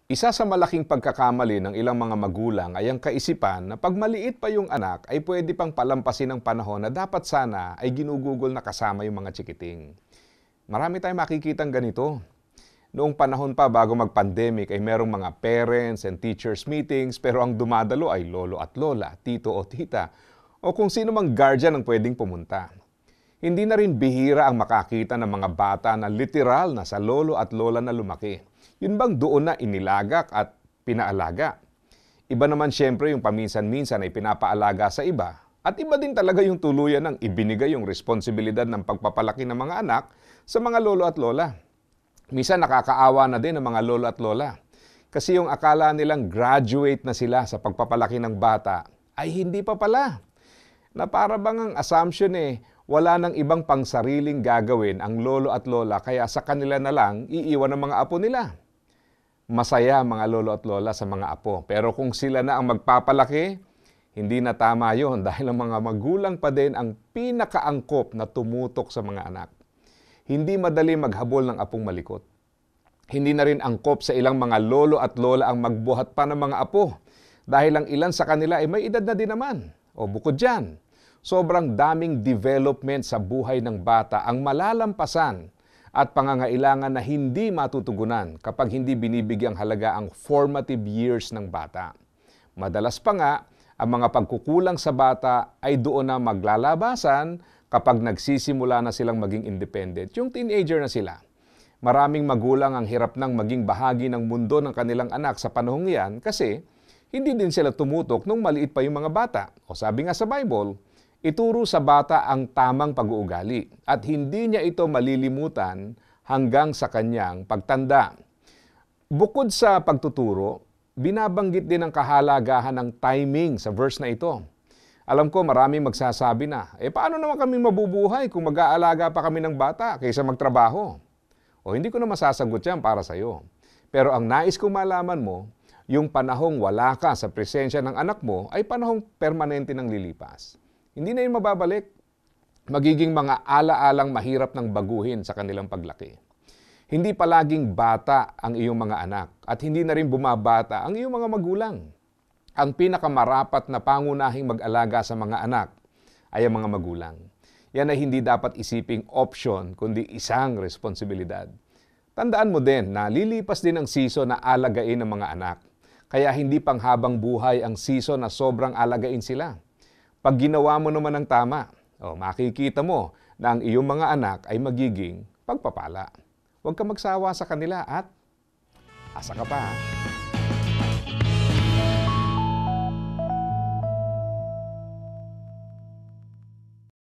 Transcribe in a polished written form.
Isa sa malaking pagkakamali ng ilang mga magulang ay ang kaisipan na pag maliit pa yung anak ay pwede pang palampasin ng panahon na dapat sana ay ginugugol na kasama yung mga tsikiting. Marami tayong makikitang ganito. Noong panahon pa bago mag-pandemic ay merong mga parents and teachers meetings pero ang dumadalo ay lolo at lola, tito o tita o kung sino mang guardian ang pwedeng pumunta. Hindi na rin bihira ang makakita ng mga bata na literal na sa lolo at lola na lumaki. Yun bang doon na inilagak at pinaalaga? Iba naman siyempre yung paminsan-minsan ay pinapaalaga sa iba. At iba din talaga yung tuluyan ng ibinigay yung responsibilidad ng pagpapalaki ng mga anak sa mga lolo at lola. Minsan nakakaawa na din ang mga lolo at lola. Kasi yung akala nilang graduate na sila sa pagpapalaki ng bata ay hindi pa pala. Na para bang ang assumption wala nang ibang pangsariling gagawin ang lolo at lola kaya sa kanila na lang iiwan ang mga apo nila. Masaya mga lolo at lola sa mga apo. Pero kung sila na ang magpapalaki, hindi na tama yon dahil ang mga magulang pa din ang pinakaangkop na tumutok sa mga anak. Hindi madali maghabol ng apong malikot. Hindi na rin angkop sa ilang mga lolo at lola ang magbuhat pa ng mga apo dahil ang ilan sa kanila ay may edad na din naman. O bukod dyan, sobrang daming development sa buhay ng bata ang malalampasan at pangangailangan na hindi matutugunan kapag hindi binibigyang halaga ang formative years ng bata. Madalas pa nga, ang mga pagkukulang sa bata ay doon na maglalabasan kapag nagsisimula na silang maging independent, yung teenager na sila. Maraming magulang ang hirap ng maging bahagi ng mundo ng kanilang anak sa panahong yan kasi hindi din sila tumutok nung maliit pa yung mga bata. O sabi nga sa Bible, ituro sa bata ang tamang pag-uugali at hindi niya ito malilimutan hanggang sa kanyang pagtanda. Bukod sa pagtuturo, binabanggit din ang kahalagahan ng timing sa verse na ito. Alam ko maraming magsasabi na, paano naman kami mabubuhay kung mag-aalaga pa kami ng bata kaysa magtrabaho? O hindi ko na masasagot yan para sa'yo. Pero ang nais kong malaman mo, yung panahong wala ka sa presensya ng anak mo ay panahong permanente ng lilipas. Hindi na yun mababalik. Magiging mga ala-alang mahirap ng baguhin sa kanilang paglaki. Hindi palaging bata ang iyong mga anak at hindi na rin bumabata ang iyong mga magulang. Ang pinakamarapat na pangunahing mag-alaga sa mga anak ay ang mga magulang. Yan ay hindi dapat isiping option kundi isang responsibilidad. Tandaan mo din na lilipas din ang season na alagain ng mga anak. Kaya hindi panghabang buhay ang season na sobrang alagain sila. Pag ginawa mo naman ng tama, makikita mo na ang iyong mga anak ay magiging pagpapala. Huwag ka magsawa sa kanila at asa ka pa.